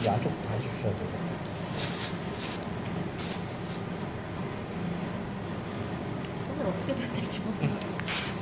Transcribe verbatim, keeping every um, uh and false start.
이 안쪽 봐주셔야 돼요. 손을 어떻게 둬야 될지 모르겠어.